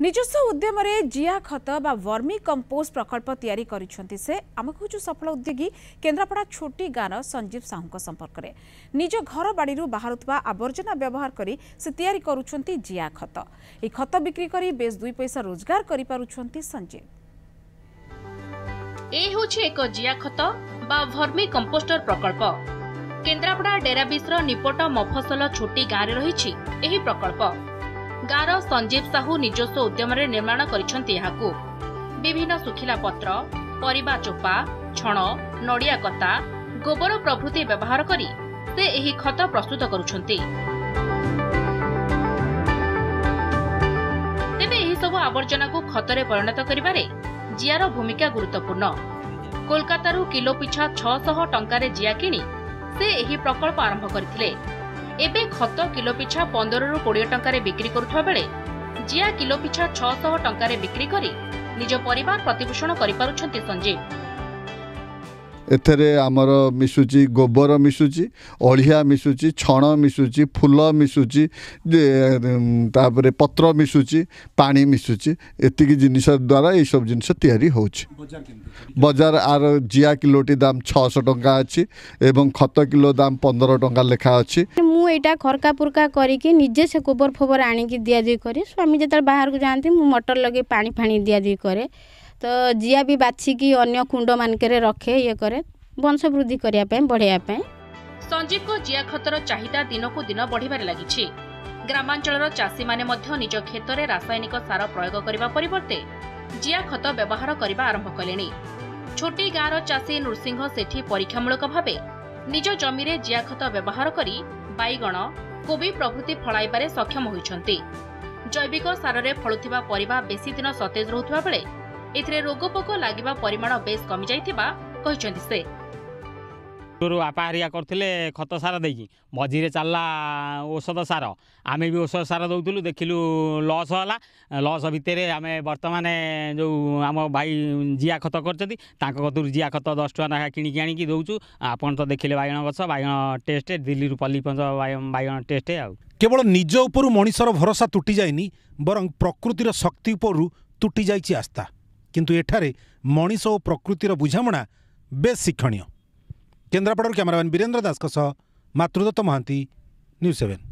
ନିଜସ୍ୱ ଉଦ୍ୟମରେ ଜିଆ ଖତ ବା वर्मी कंपोस्ट प्रकल्प तैयारी करिसेंति से आम कहूँ सफल उद्योगी केन्द्रापड़ा छोटी गाँव संजीव साहू संपर्क में निज घर बाड़ी बाहरुवा आवर्जना व्यवहार करी से तैयारी करुछंती जिया खत। यह खत बिक्री करी बेस 2 पैसा रोजगार करि पारुछंती संजीव। ए होछि एक जिया खत बा वर्मी कंपोस्टर प्रकल्प। केन्द्रापड़ा डेराबिस्र निपट मफसल छोटी गाँव में रही एही प्रकल्प। गाँव संजीव साहू निजस्व उद्यम निर्माण करिसेंति एहाकु। विभिन्न सुखिला पत्र, परिबा चोपा, छण, नड़िया कता, गोबर प्रभृति व्यवहार करी से एही खत प्रस्तुत करुछंती। तेबे एही सब आवर्जना को खतरे परिणत करिबारे जियार भूमिका गुरुत्वपूर्ण। कोलकातारू किलो पिछा 600 टंकारे जिया किनी से एही प्रकल्प आरंभ करथिले। एबे खत किलो पिछा 15 ରୁ 20 टंकारे बिक्री करुथबा बेले जिया किलो पिछा 600 टंकारे बिक्री करी निज परिवार प्रतिपोषण करि पारुछंती संजीव। एथरे आमर मिसुची गोबर मिसुची, अलिया मिसुची, छण मिसुची, फूल मिसुची, तापरे पत्र मिसुची, पानी मिसुची। एतिकी जिनिस द्वारा ये सब जिनिस तैयारी होछि। बजार आर जिया किलोटी दाम 600 टंका अछि एवं खत किलो दाम 15 टंका लेखा अछि। मु एटा खरका पुरका करिके निजे से गोबर फोबर आनी की दिया जी करे। स्वामी जतल बाहर को जानते मु मोटर लगे पानी फाणी दिया जी करे। तो जिया भी बाछि की अन्य कुंड मानकरे रखे ये करे वंश वृद्धि करिया पे बढ़िया पे। संजीव को जिया खतर चाहिदा दिन को दिन बढ़िबारे लागिछि। ग्रामांचलर चाषी माने मध्य निज खेतरे रासायनिक सार प्रयोग करिबा परिवर्ते जिया खत व्यवहार करिबा आरंभ कलेनी। छोटी गाँव चाषी नृसिंह सेठी परीक्षामूलक भावे निज जमी रे जिया खत व्यवहार करी बाईगण, कोबी प्रभृति फळाइबारे सक्षम होइछंती। जैविक सार रे फळुथिबा परिबा बेसी दिन सतेज रहुथिबा बेले एथिरे रोगपोक लागिबा परिमाण बेस कमी जाइथिबा कहिसंती से। आपारिया करथिले खत सार देकी मझिरे चलला औषध सार आमे भी औषध सार दउथुलु देखिलु लॉस होला। लॉस भितरे आमे वर्तमान जो आम भाई जिया खत करछथि तांको कतुर जिया खत 10 टका नाखा किणी आनी की दउछु। आपन तो देखिले बाइगण गछ बाइगण टेस्ट दिल्ली रु पल्ली पंच बाइगण टेस्ट आउ। केवल निज उपरु मनीषर भरोसा तुटी जाइनी बरं प्रकृतिर शक्ति उपरु तुटी जाइछि आस्था। किंतु एठारे मनीष और प्रकृतिर बुझामणा बेस शिक्षणीय। Kendrapara cameraman Birendra Das Matrudatta Mahanty, news 7।